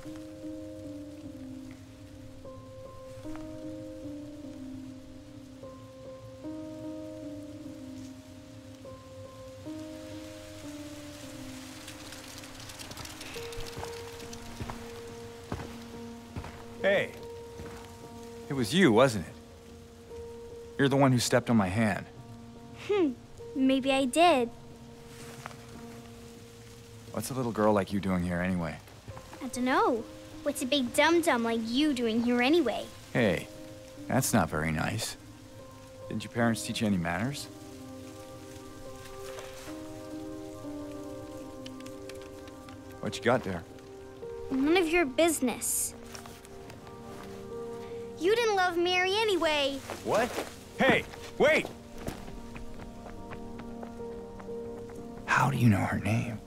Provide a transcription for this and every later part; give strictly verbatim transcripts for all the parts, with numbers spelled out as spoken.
Hey, it was you, wasn't it? You're the one who stepped on my hand. Hmm, maybe I did. What's a little girl like you doing here anyway? I dunno. What's a big dum-dum like you doing here anyway? Hey, that's not very nice. Didn't your parents teach you any manners? What you got there? None of your business. You didn't love Mary anyway. What? Hey, wait! How do you know her name?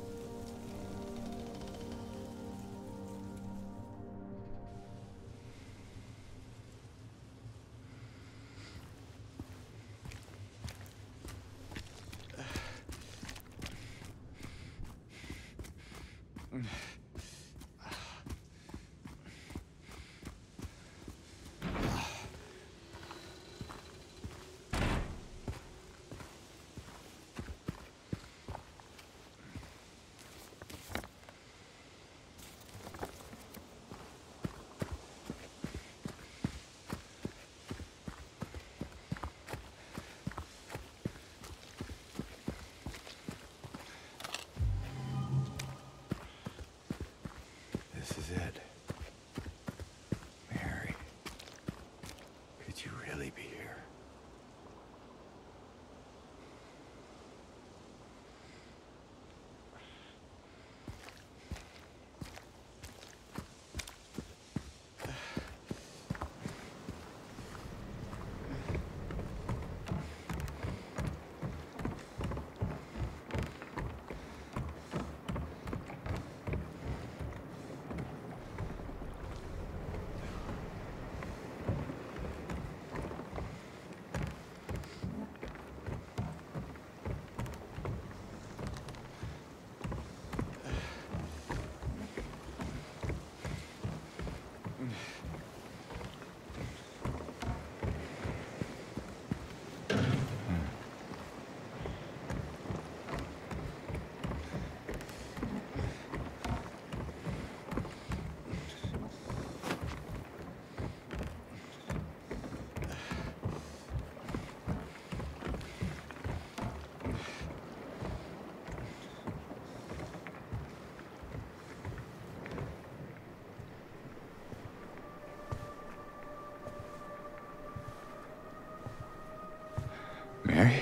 This is it. Mary, could you really be here? Mary?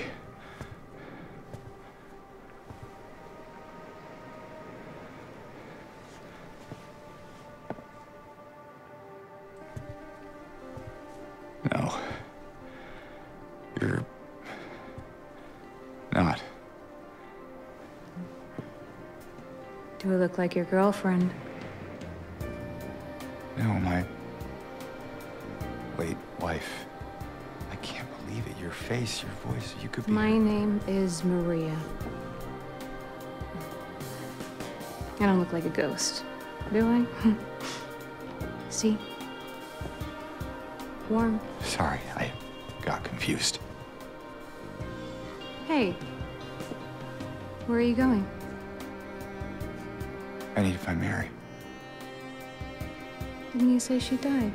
No. You're not. Do I look like your girlfriend? No, my late wife. I can't believe it. Your face, your voice, you could be... My name is Maria. I don't look like a ghost, do I? See? Warm. Sorry, I got confused. Hey. Where are you going? I need to find Mary. Didn't you say she died?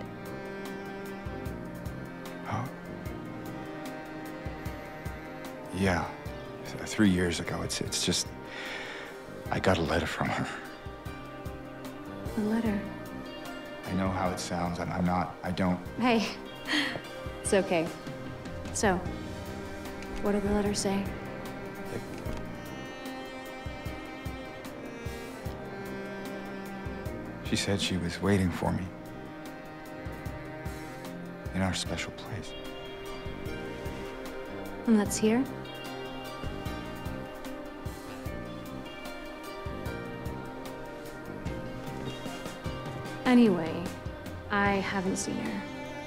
Oh. Yeah. Th- Three years ago. It's it's just... I got a letter from her. A letter? I know how it sounds. I'm, I'm not... I don't... Hey. It's okay. So, what did the letter say? She said she was waiting for me. In our special place. And that's here? Anyway, I haven't seen her.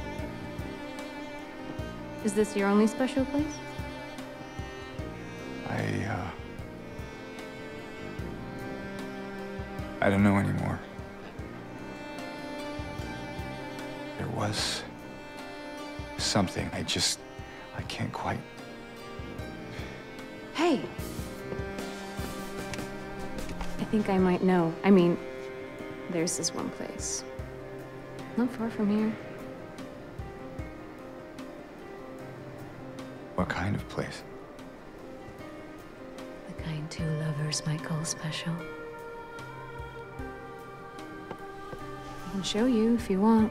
Is this your only special place? I, uh... I don't know anymore. was something. I just, I can't quite. Hey. I think I might know. I mean, there's this one place. Not far from here. What kind of place? The kind two lovers might call special. I can show you if you want.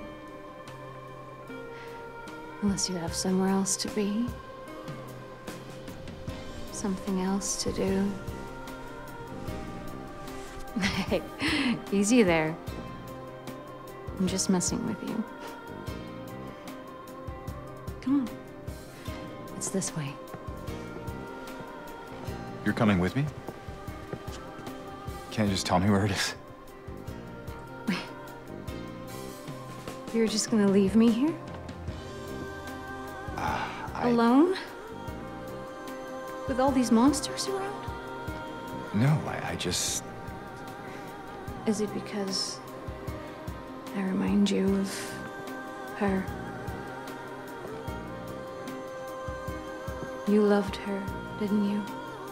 Unless you have somewhere else to be. Something else to do. Hey, easy there. I'm just messing with you. Come on. It's this way. You're coming with me? Can't you just tell me where it is? You're just gonna leave me here? Uh, I... Alone? With all these monsters around? No, I, I just... Is it because I remind you of her? You loved her, didn't you?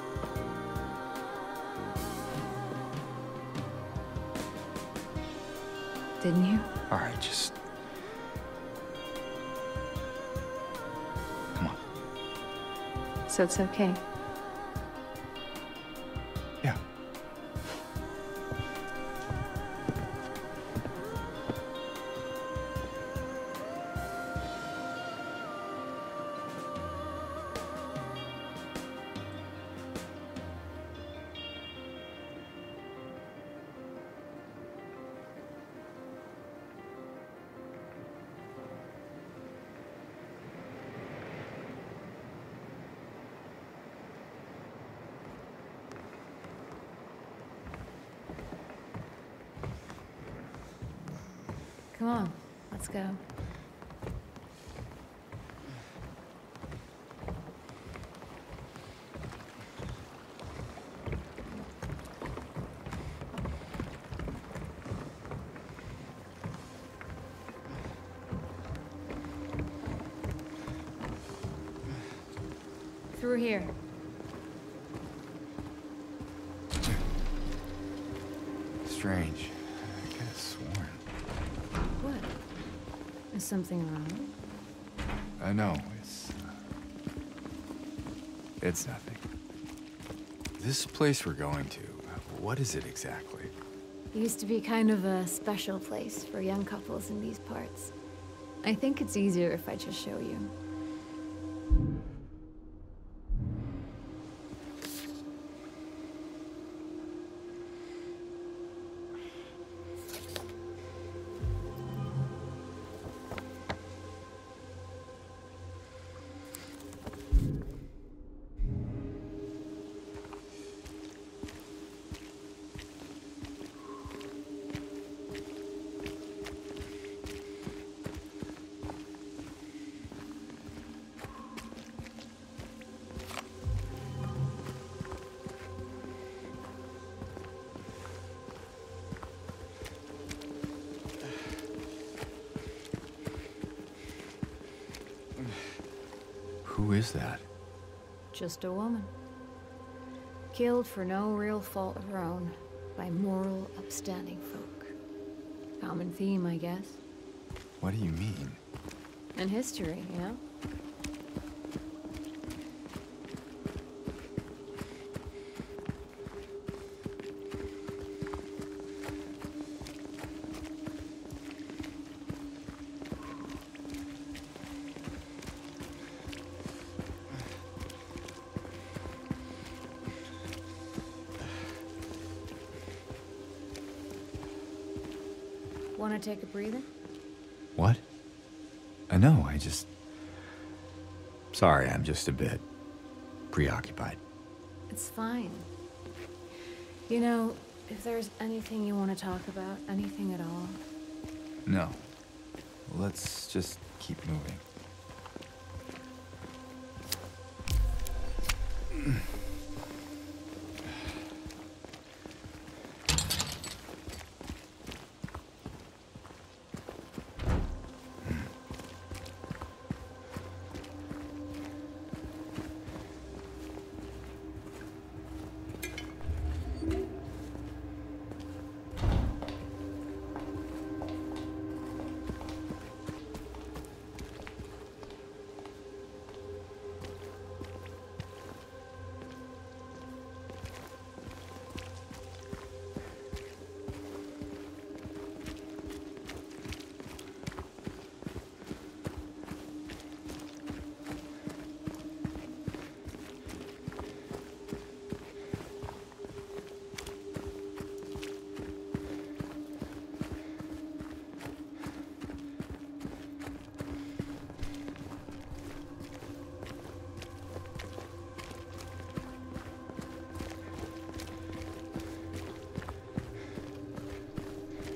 Didn't you? All right, just... Come on. So it's okay. Yeah. Come on, let's go. Through here. Strange. I could have sworn. What? Is something wrong? I know, it's... Uh, it's nothing. This place we're going to, what is it exactly? It used to be kind of a special place for young couples in these parts. I think it's easier if I just show you. Who is that? Just a woman. Killed for no real fault of her own by moral, upstanding folk. Common theme, I guess. What do you mean? And history, you know? Want to take a breather? What? I know, I just... Sorry, I'm just a bit preoccupied. It's fine. You know, if there's anything you want to talk about, anything at all. No. Let's just keep moving.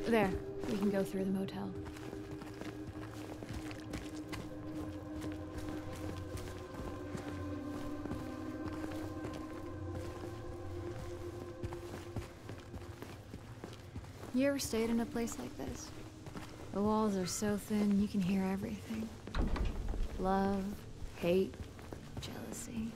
There, we can go through the motel. You ever stayed in a place like this? The walls are so thin, you can hear everything. Love, hate, jealousy.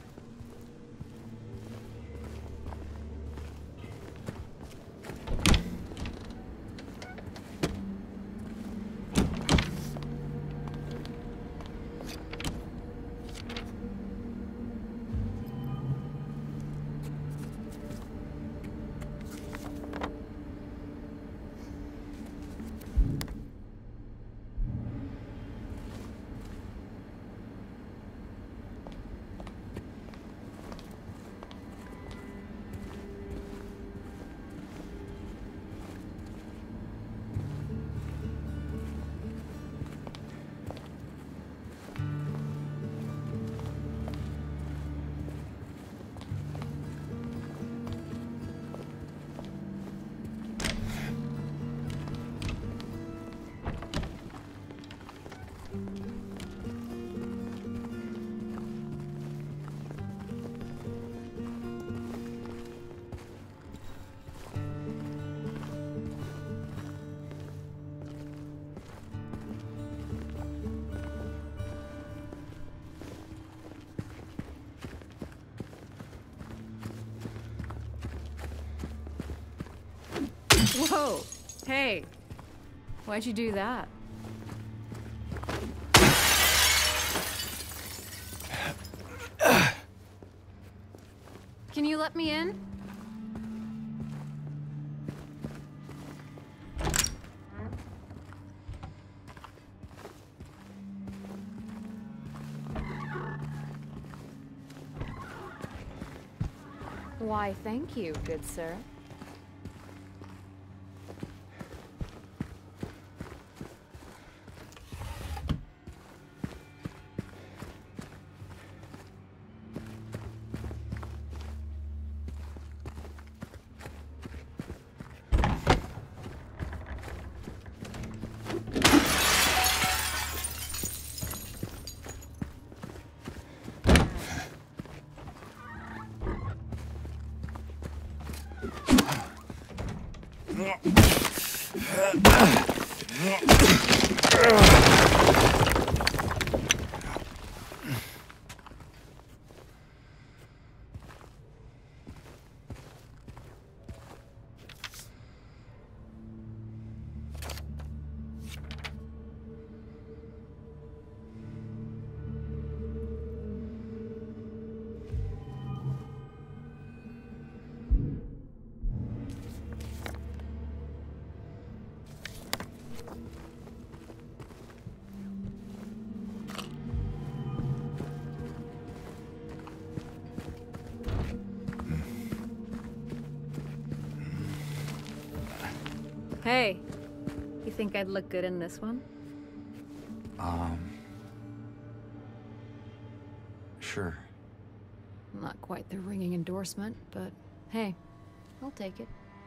Whoa! Hey! Why'd you do that? Can you let me in? Why, thank you, good sir. Hey, you think I'd look good in this one? Um... Sure. Not quite the ringing endorsement, but hey, I'll take it.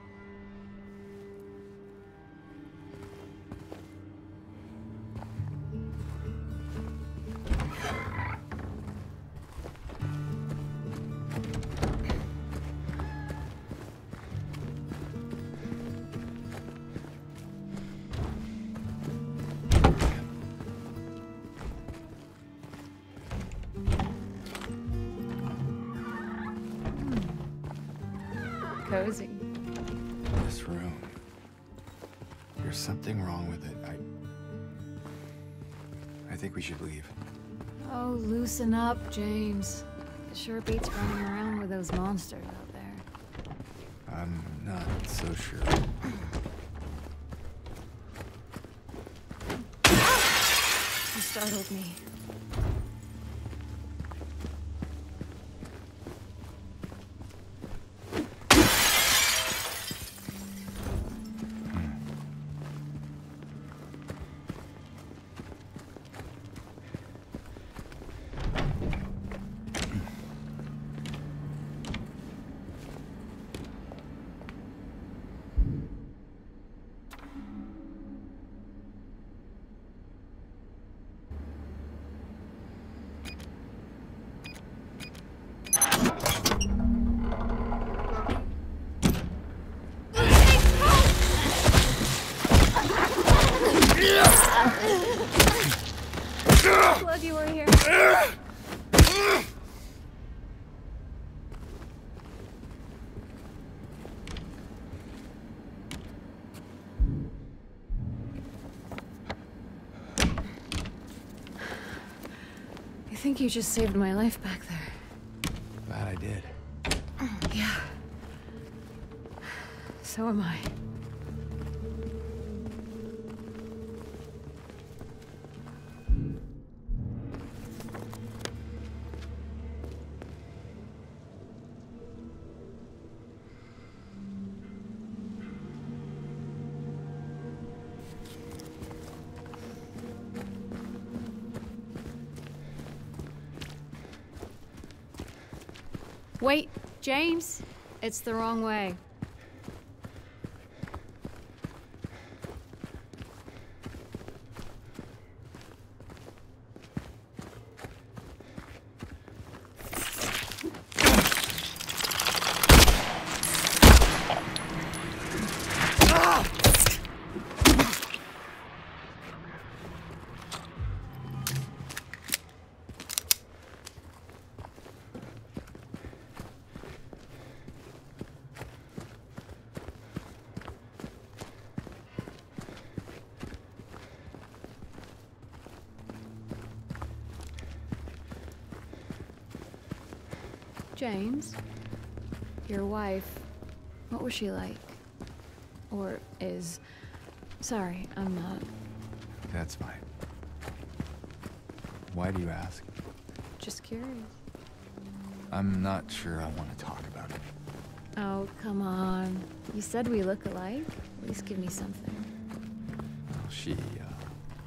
Cozy. This room. There's something wrong with it. I... I think we should leave. Oh, loosen up, James. It sure beats running around with those monsters out there. I'm not so sure. You startled me. forgot you were here. I think you just saved my life back there. Glad I did. Yeah. So am I. Wait, James, it's the wrong way. James, your wife, what was she like? Or is... Sorry, I'm not... That's fine. Why do you ask? Just curious. I'm not sure I want to talk about it. Oh, come on. You said we look alike? At least give me something. Well, she, uh...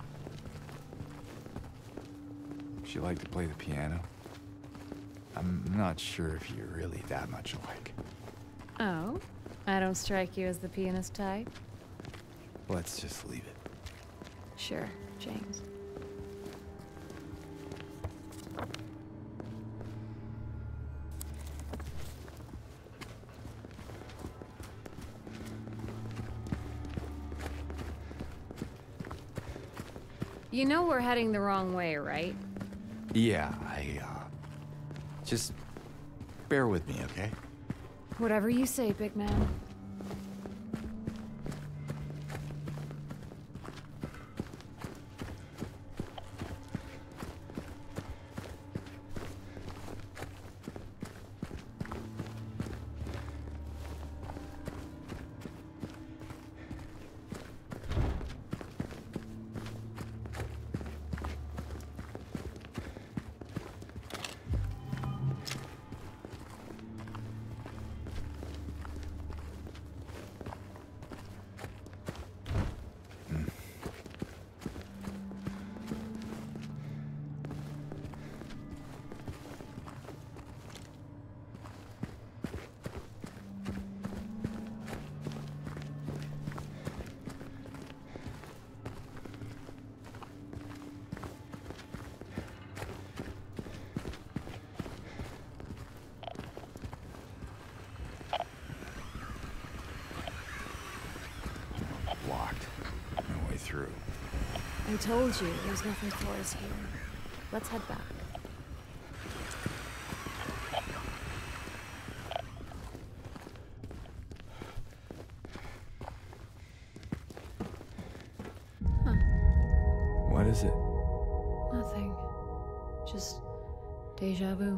she liked to play the piano. I'm not sure if you're really that much alike. Oh? I don't strike you as the pianist type? Let's just leave it. Sure, James. You know we're heading the wrong way, right? Yeah, I, uh... just bear with me, okay? Whatever you say, big man. Locked. No way through. I told you, there's nothing for us here. Let's head back. Huh. What is it? Nothing. Just deja vu.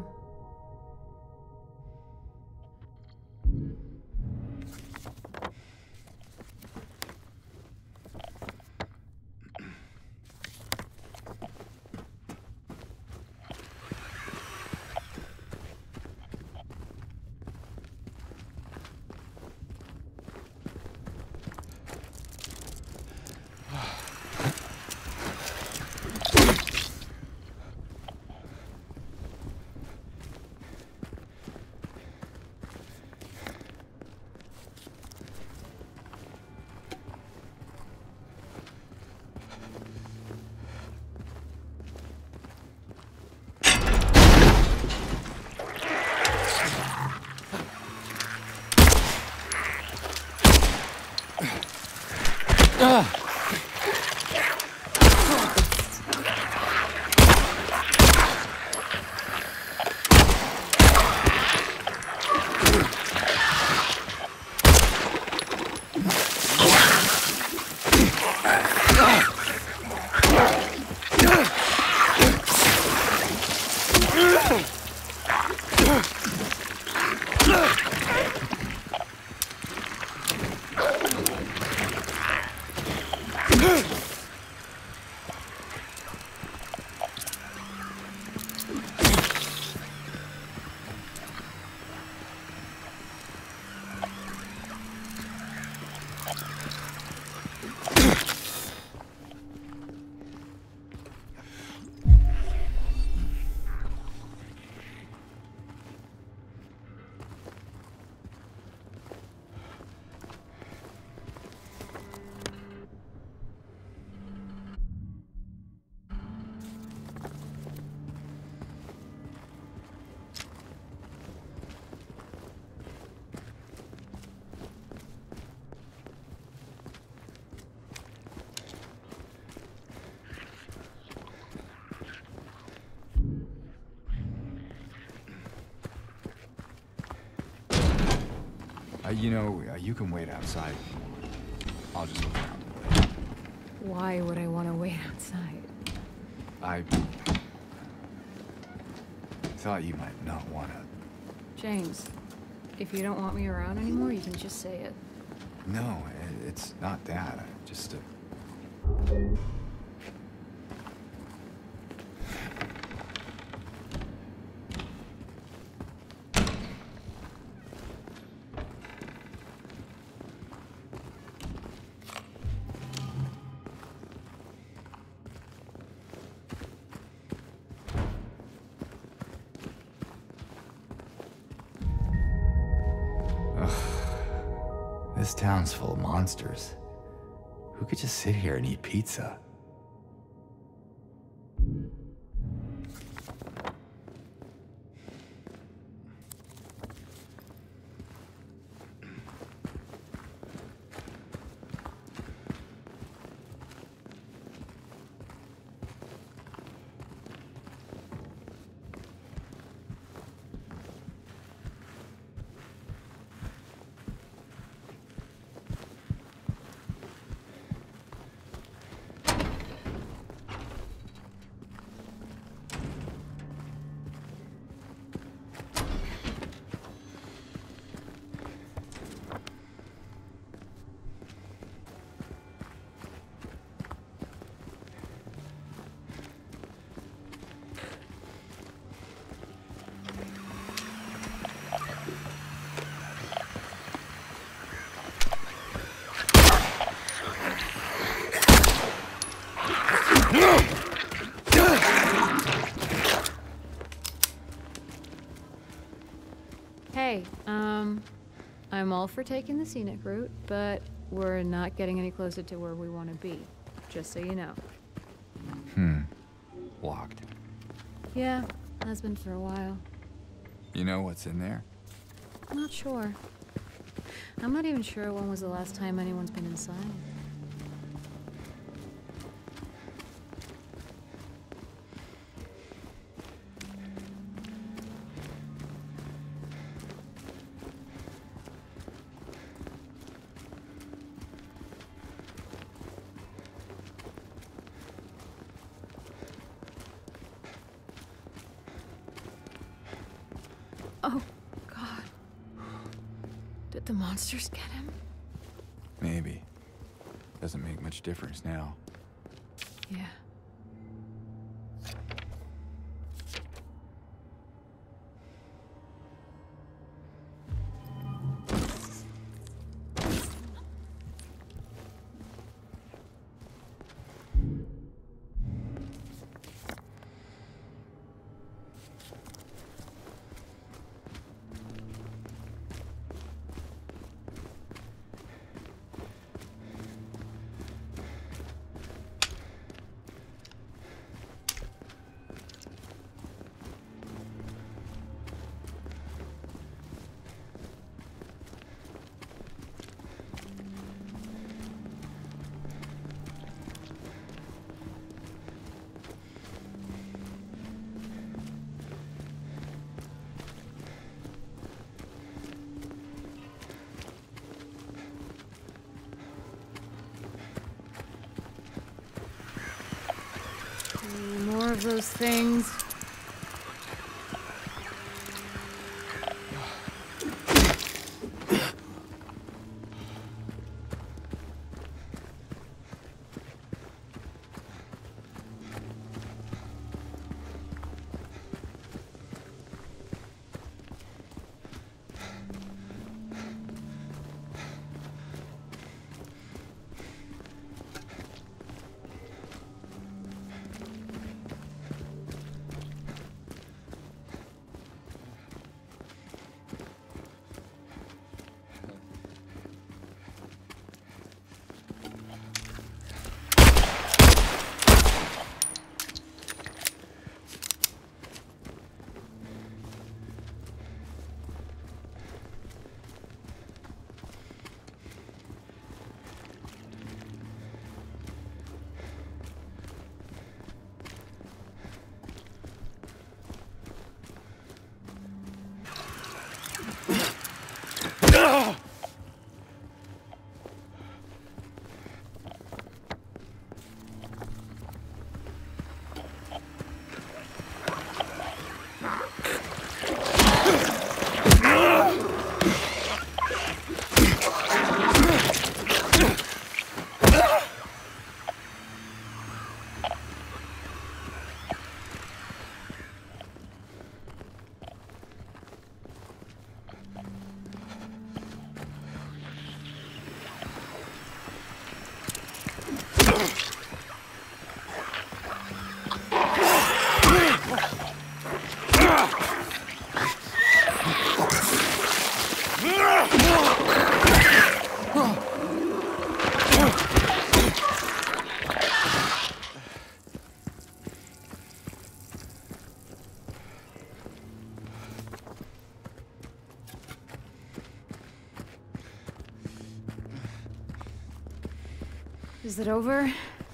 you know, uh, you can wait outside. I'll just look around. Why would I want to wait outside? I thought you might not want to. James, if you don't want me around anymore, you can just say it. No, i- it's not that. I just. Uh... This town's full of monsters. Who could just sit here and eat pizza? Hey, um, I'm all for taking the scenic route, but we're not getting any closer to where we want to be, just so you know. Hmm. Locked. Yeah, has been for a while. You know what's in there? I'm not sure. I'm not even sure when was the last time anyone's been inside. Oh, God. Did the monsters get him? Maybe. Doesn't make much difference now. Yeah. More of those things. Is it over?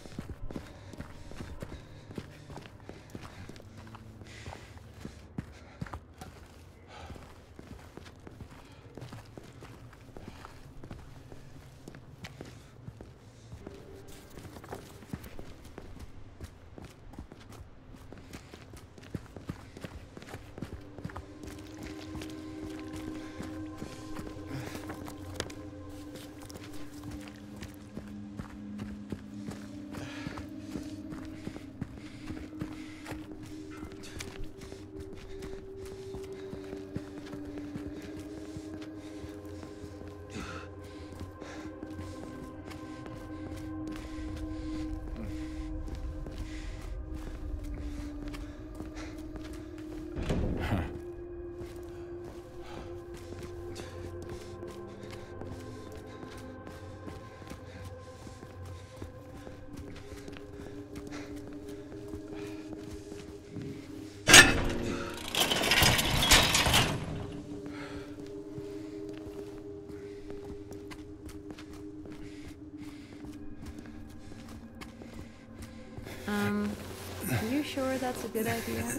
Um, are you sure that's a good idea?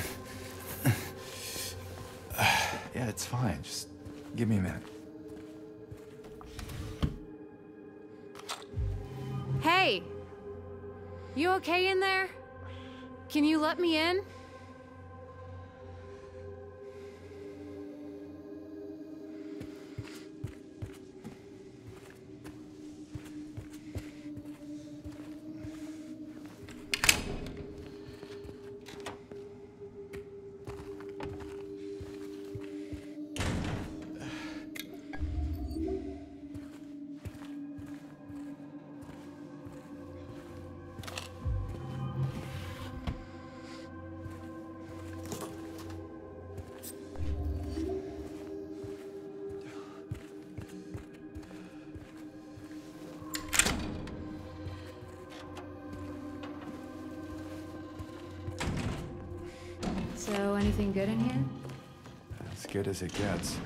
Yeah, it's fine. Just give me a minute. Hey! You okay in there? Can you let me in? So, anything good in here? As good as it gets.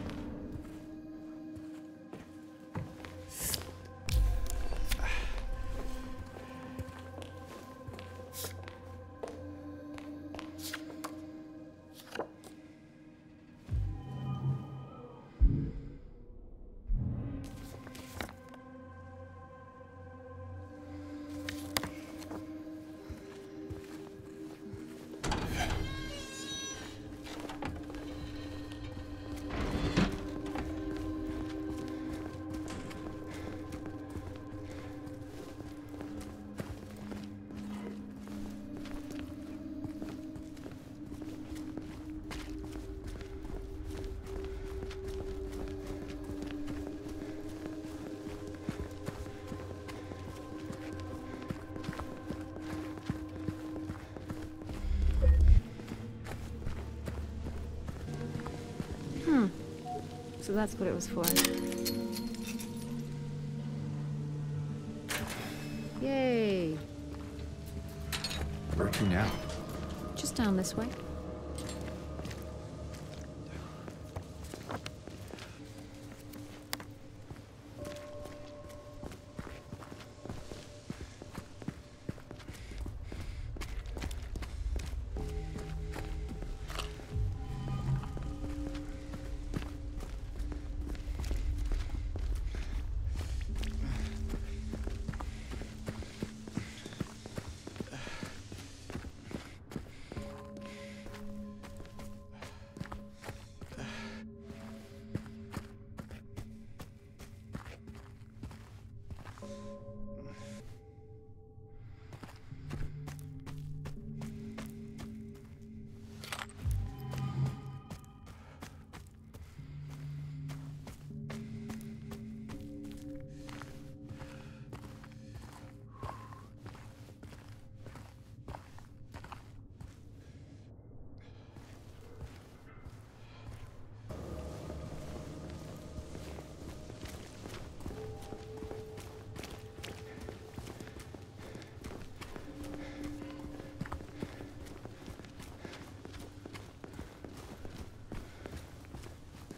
Hmm. So that's what it was for. Yay. Where to now? Just down this way.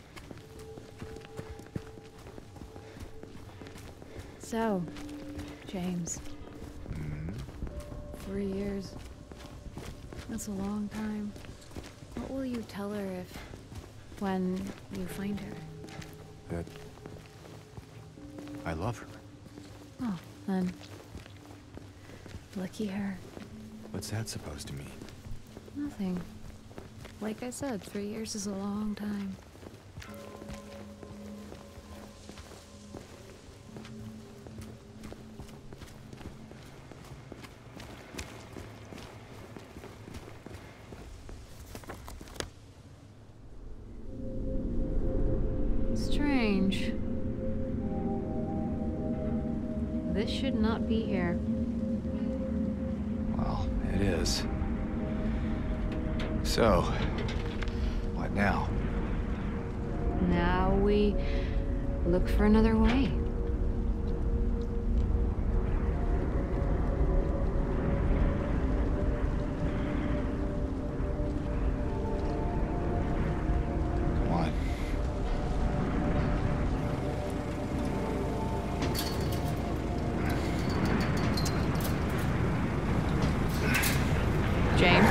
So, James. Mm-hmm. Three years. That's a long time. What will you tell her if... when you find her? That... I love her. Oh, then... lucky her. What's that supposed to mean? Nothing. Like I said, three years is a long time. Strange. This should not be here. Well, it is. So, what now? Now we look for another way. Come on. James?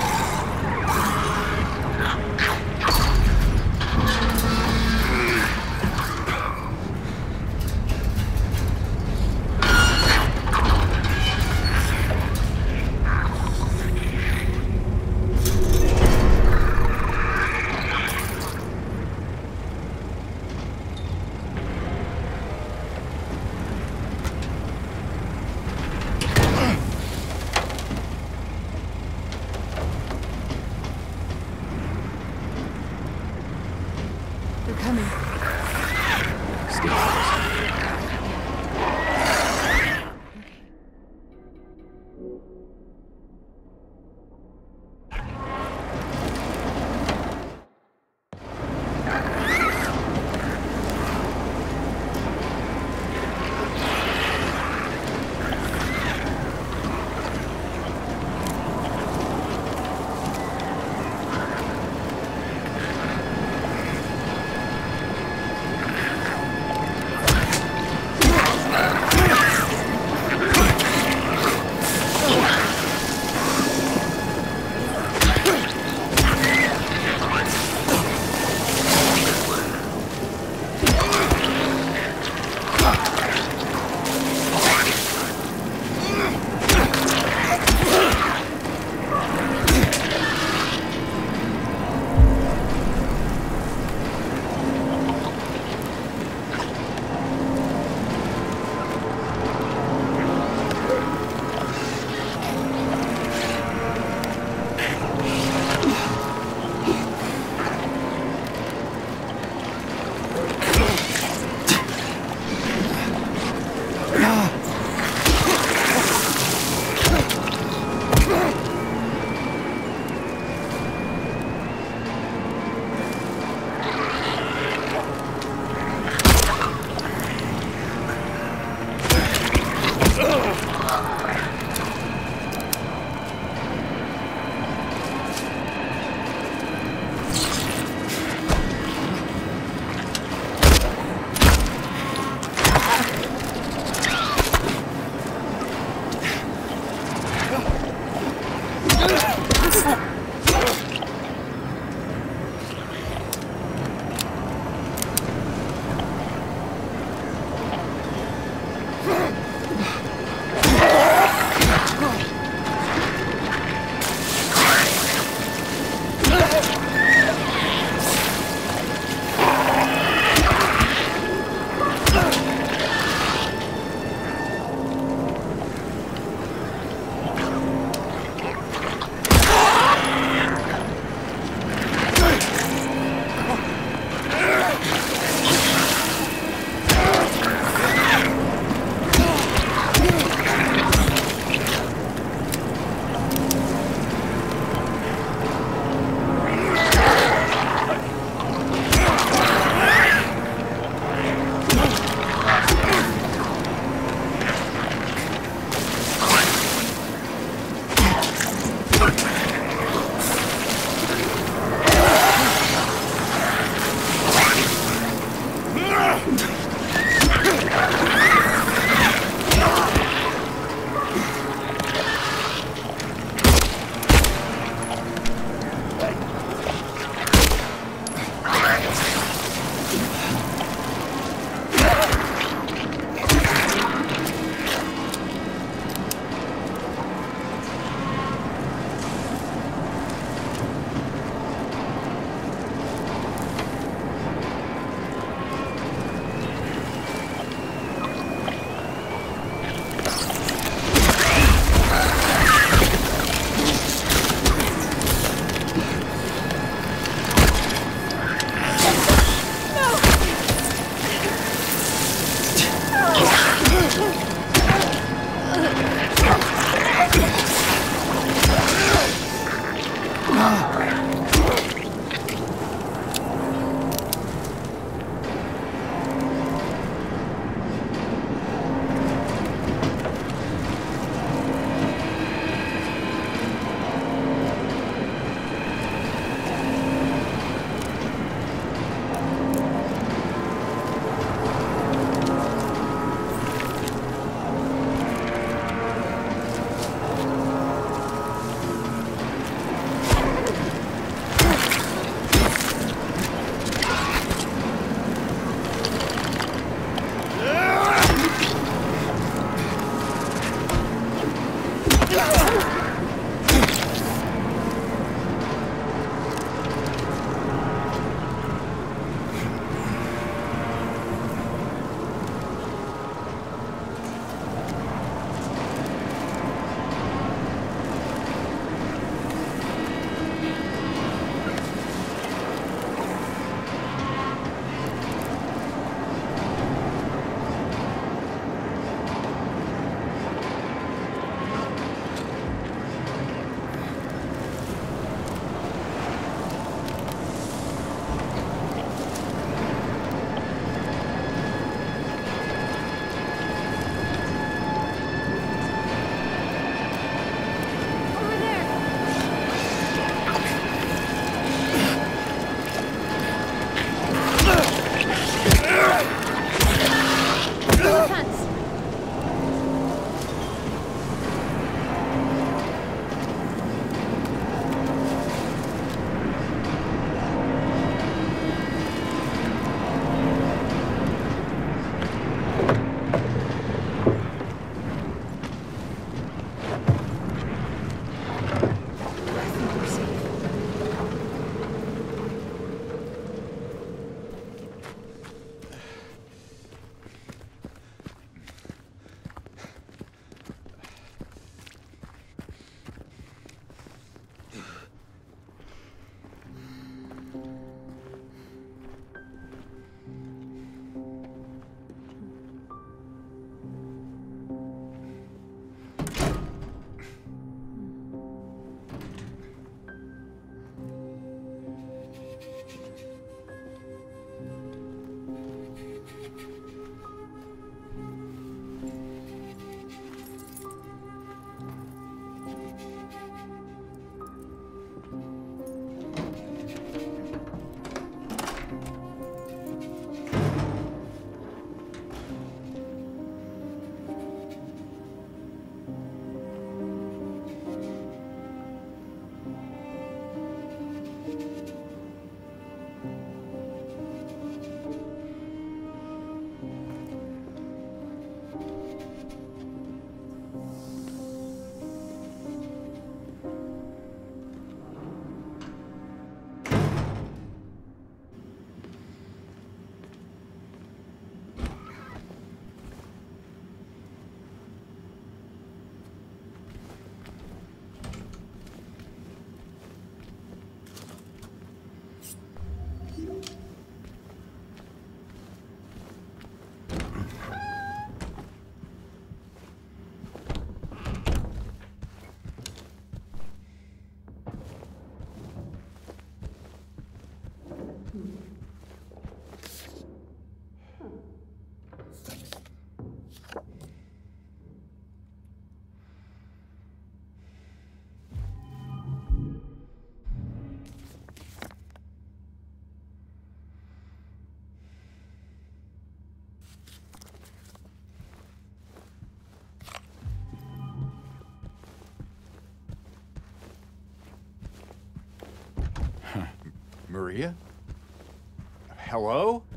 Maria? Hello?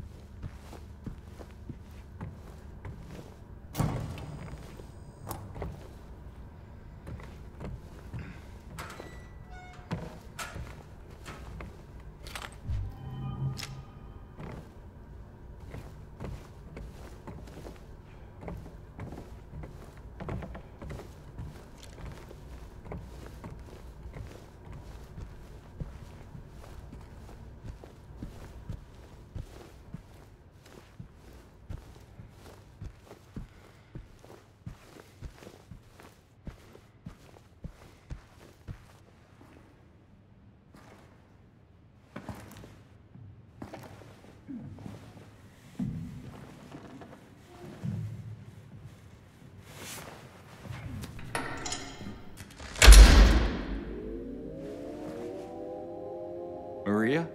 Maria?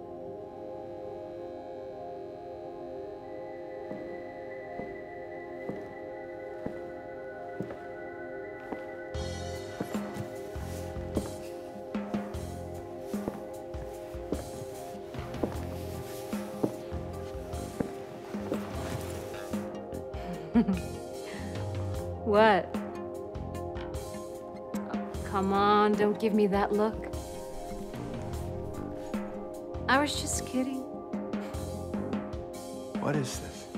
What? Oh, come on, don't give me that look. I was just kidding. What is this?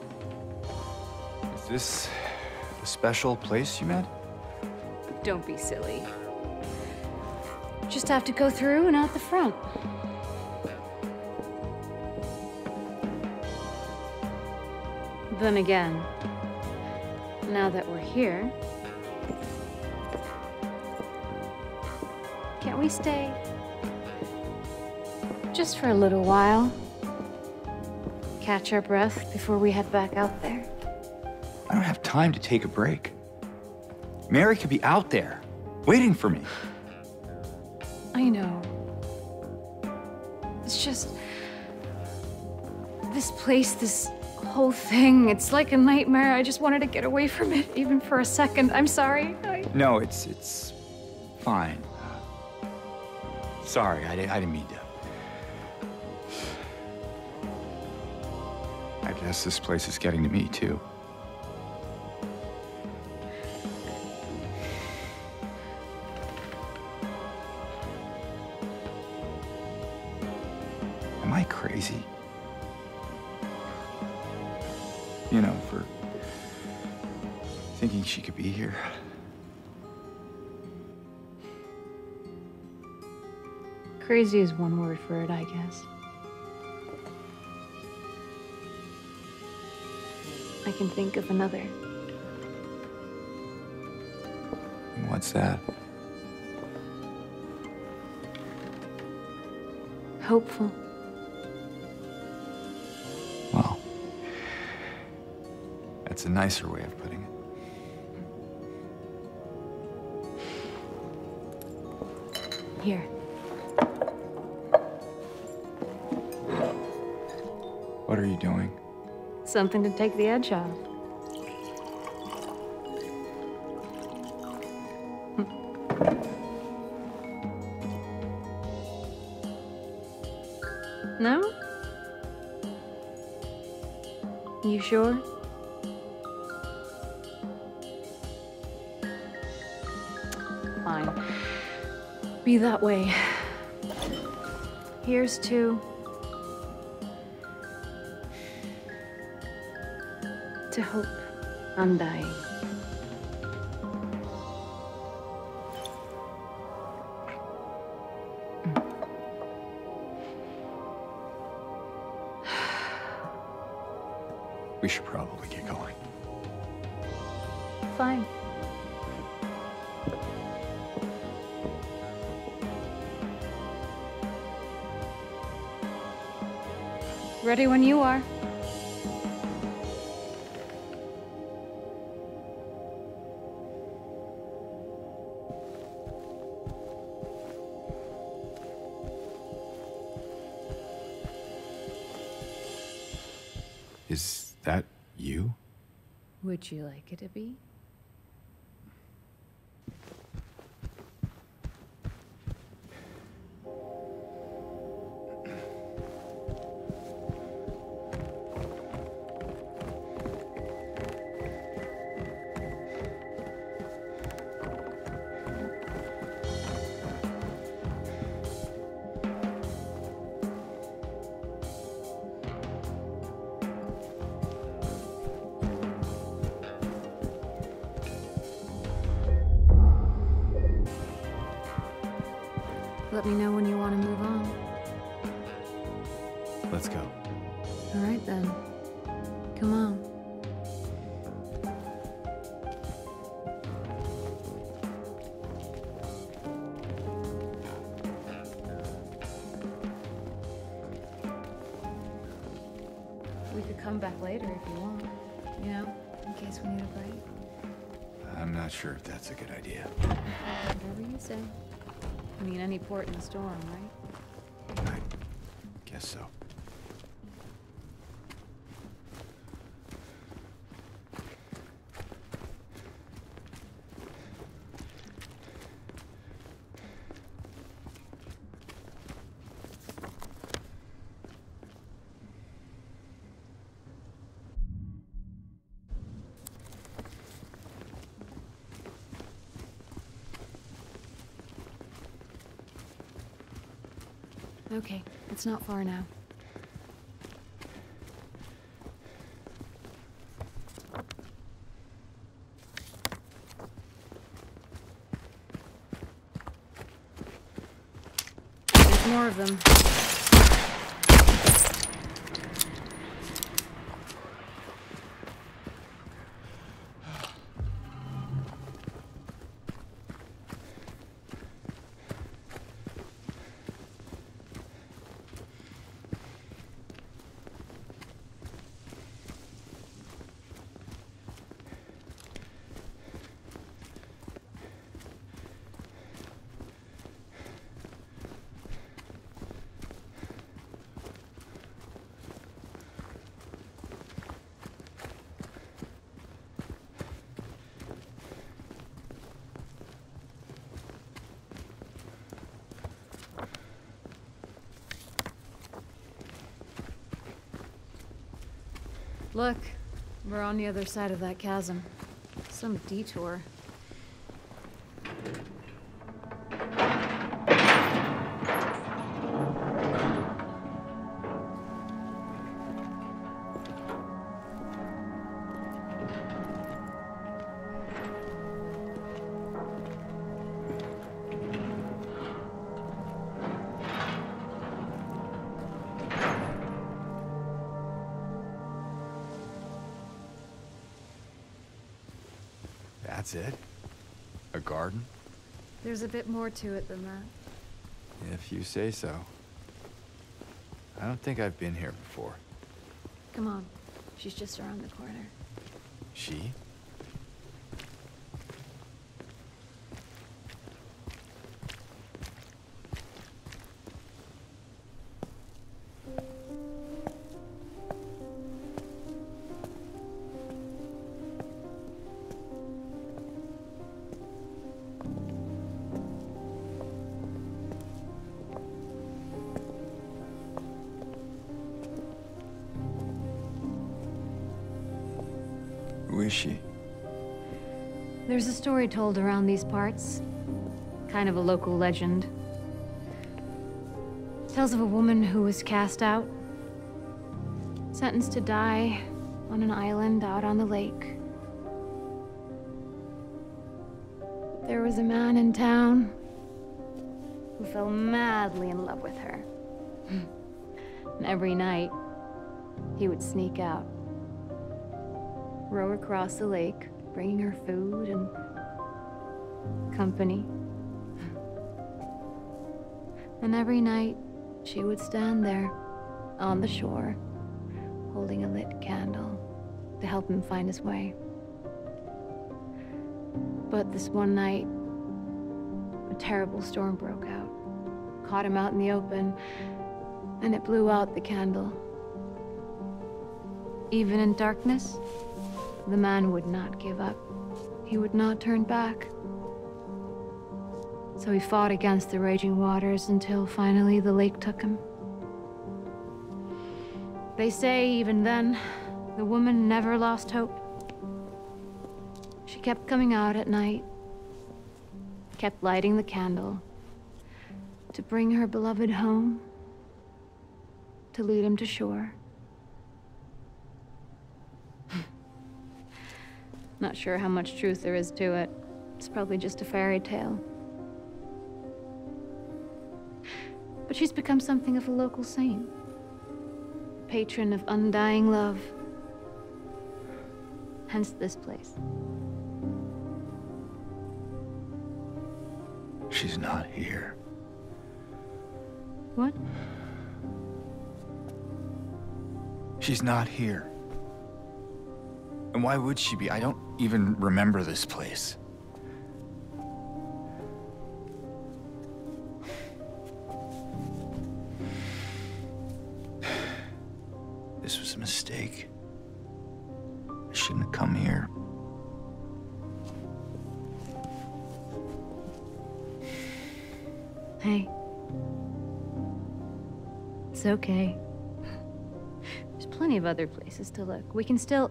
Is this a special place you met? Don't be silly. Just have to go through and out the front. Then again, now that we're here, can't we stay? Just for a little while. Catch our breath before we head back out there. I don't have time to take a break. Mary could be out there, waiting for me. I know. It's just... this place, this whole thing, it's like a nightmare. I just wanted to get away from it, even for a second. I'm sorry. I... No, it's... it's fine. Sorry, I, I didn't mean to. I guess this place is getting to me, too. Am I crazy? You know, for thinking she could be here. Crazy is one word for it, I guess. I can think of another. What's that? Hopeful. Well, that's a nicer way of putting it. Here. What are you doing? Something to take the edge off. No? You sure? Fine. Be that way. Here's to... to hope undying. We should probably get going. Fine. Ready when you are. Is that you? Would you like it to be? let me know when you want to move on. Let's go. All right, then. Come on. We could come back later if you want. You know, in case we need a break. I'm not sure if that's a good idea. Whatever you say. I mean, any port in a storm, right? I guess so. Okay, it's not far now. There's more of them. Look, we're on the other side of that chasm. Some detour. That's it? A garden? There's a bit more to it than that. If you say so. I don't think I've been here before. Come on. She's just around the corner. She? Who is she? There's a story told around these parts. Kind of a local legend. Tells of a woman who was cast out. Sentenced to die on an island out on the lake. There was a man in town who fell madly in love with her. And every night, he would sneak out. Row across the lake, bringing her food and company. And every night, she would stand there on the shore, holding a lit candle to help him find his way. But this one night, a terrible storm broke out, caught him out in the open, and it blew out the candle. Even in darkness, the man would not give up. He would not turn back. So he fought against the raging waters until finally the lake took him. They say even then, the woman never lost hope. She kept coming out at night, kept lighting the candle to bring her beloved home, to lead him to shore. Not sure how much truth there is to it. It's probably just a fairy tale. But she's become something of a local saint. Patron of undying love. Hence this place. She's not here. What? She's not here. And why would she be? I don't even remember this place. This was a mistake. I shouldn't have come here. Hey. It's okay. There's plenty of other places to look. We can still...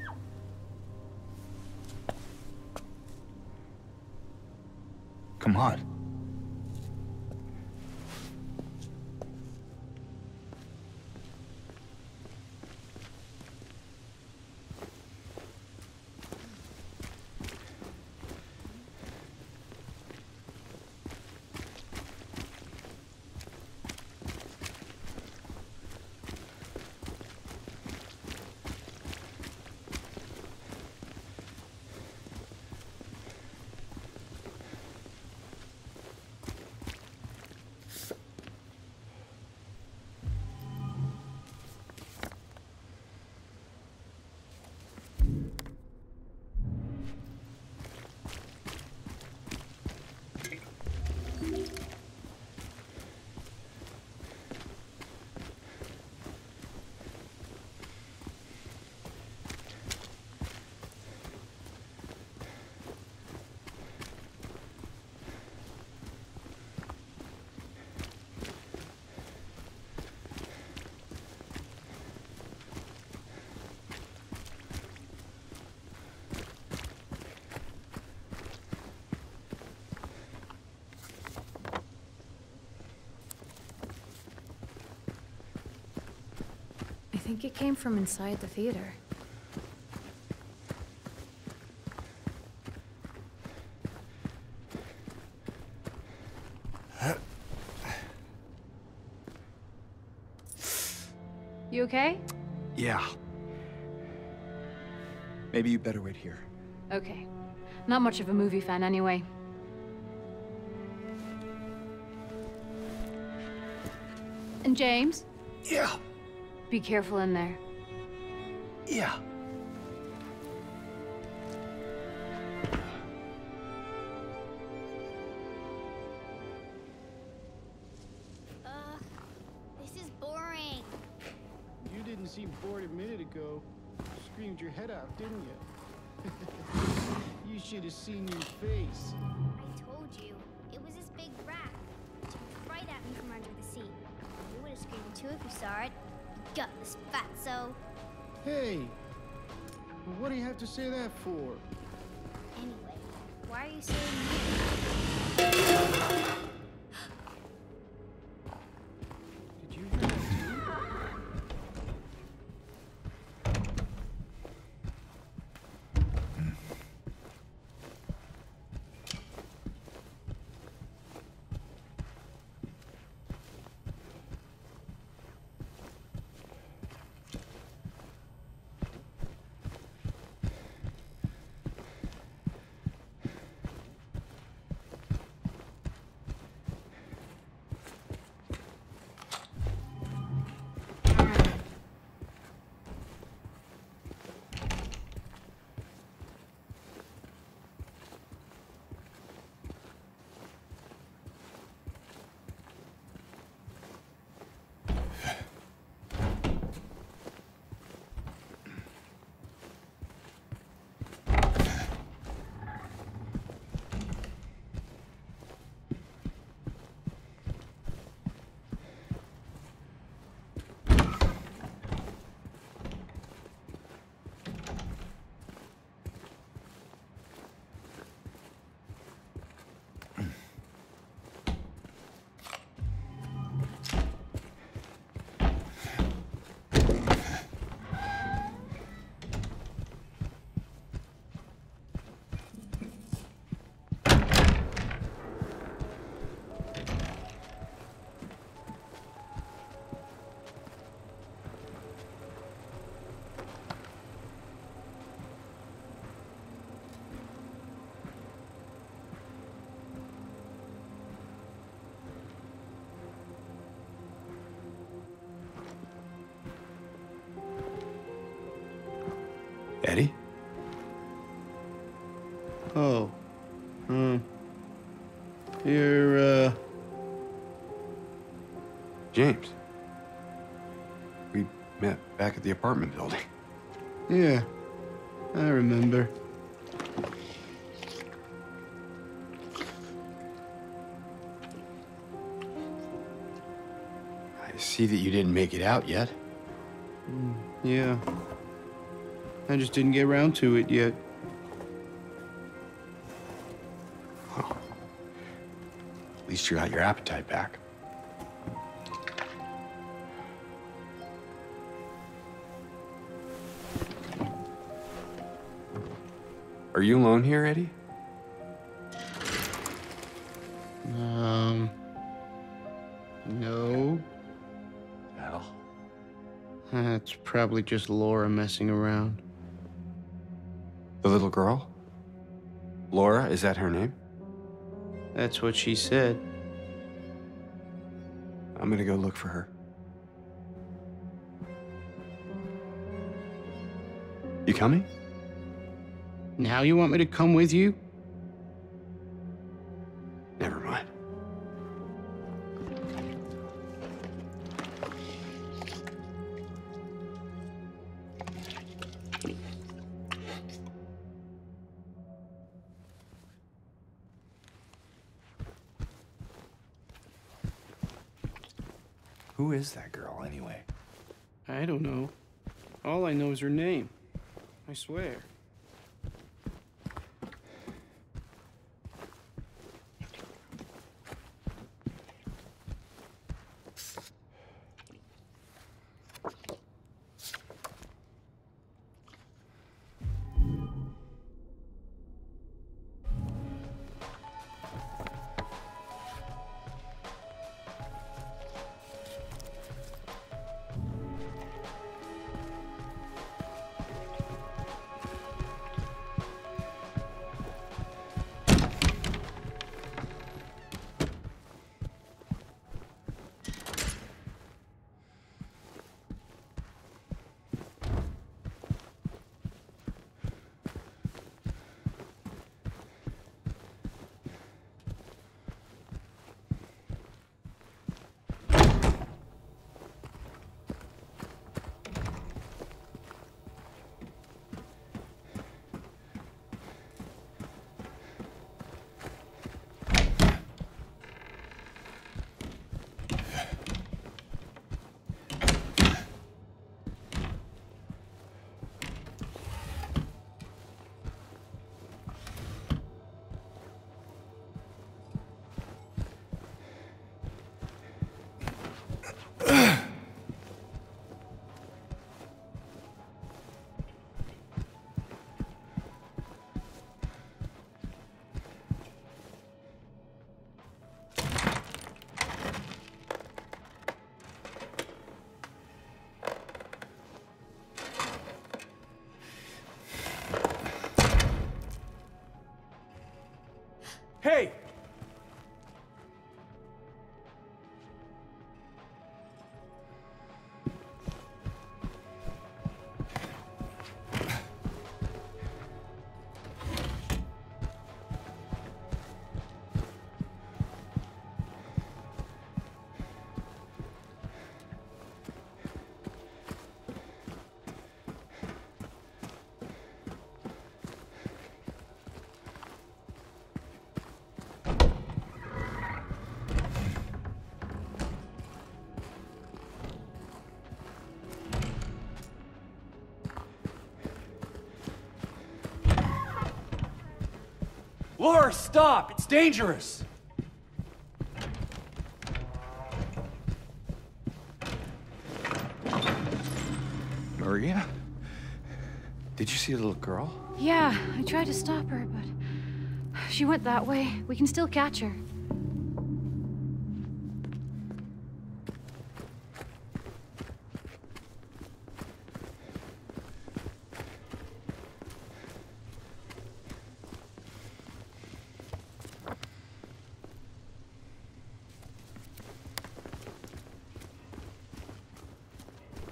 Come on. I think it came from inside the theater. You okay? Yeah. Maybe you better wait here. Okay. Not much of a movie fan anyway. And James? Yeah. Be careful in there. Yeah. Ugh, this is boring. You didn't seem bored a minute ago. You screamed your head out, didn't you? You should have seen your face. I told you, it was this big rat. It jumped right at me from under the seat. You would have screamed too if you saw it. Gutless fatso. Hey, well, what do you have to say that for? Anyway, why are you saying that? Did you hear that too? Hmm. You're, uh... James. We met back at the apartment building. Yeah, I remember. I see that you didn't make it out yet. Mm, yeah. I just didn't get around to it yet. Well, at least you got your appetite back. Are you alone here, Eddie? Um... No. Hell. That's probably just Laura messing around. The little girl? Laura, is that her name? That's what she said. I'm gonna go look for her. You coming? Now you want me to come with you? Never mind. Who is that girl, anyway? I don't know. All I know is her name. I swear. Hey! Laura, stop! It's dangerous! Maria? Did you see the little girl? Yeah, I tried to stop her, but she went that way. We can still catch her.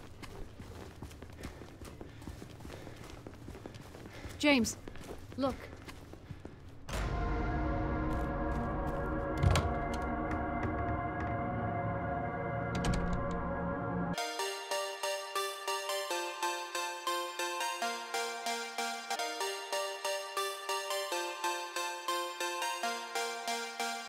James, look.